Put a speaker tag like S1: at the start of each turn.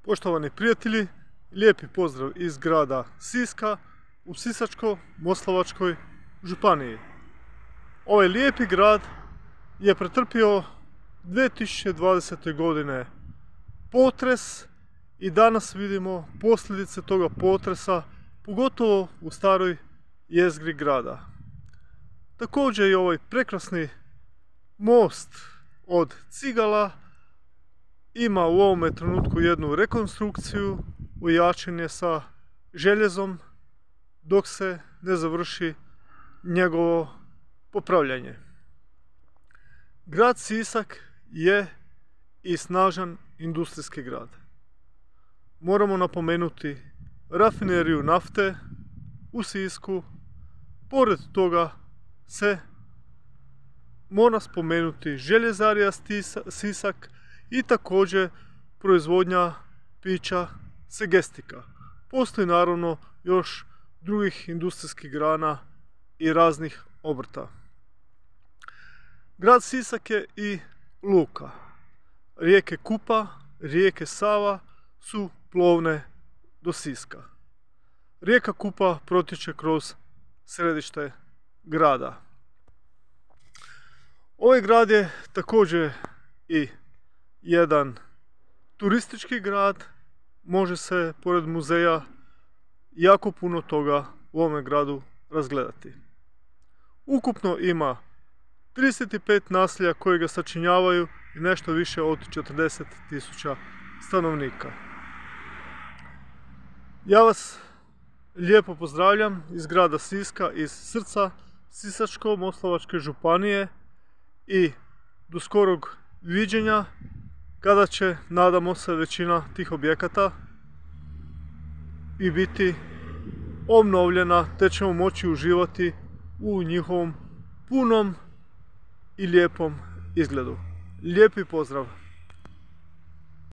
S1: Poštovani prijatelji, lijepi pozdrav iz grada Siska u Sisačko-moslavačkoj županiji. Ovaj lijepi grad je pretrpio 2020. godine potres i danas vidimo posljedice toga potresa, pogotovo u staroj jezgri grada. Također i ovaj prekrasni most od cigala ima u ovome trenutku jednu rekonstrukciju, ojačan je sa željezom dok se ne završi njegovo popravljanje. Grad Sisak je i snažan industrijski grad. Moramo napomenuti rafineriju nafte u Sisku, pored toga se mora spomenuti željezarija Sisak i također proizvodnja pića Segestika. Postoji naravno još drugih industrijskih grana i raznih obrta. Grad Sisak je i luka. Rijeke Kupa, rijeke Sava su plovne do Siska. Rijeka Kupa protječe kroz središte grada. Ovaj grad je također i jedan turistički grad, može se pored muzeja jako puno toga u ovome gradu razgledati. Ukupno ima 35 naselja koje ga sačinjavaju i nešto više od 40.000 stanovnika. Ja vas lijepo pozdravljam iz grada Siska, iz srca Sisačko-moslavačke županije i do skorog viđenja, kada će, nadamo se, većina tih objekata i biti obnovljena, te ćemo moći uživati u njihovom punom i lijepom izgledu. Lijepi pozdrav!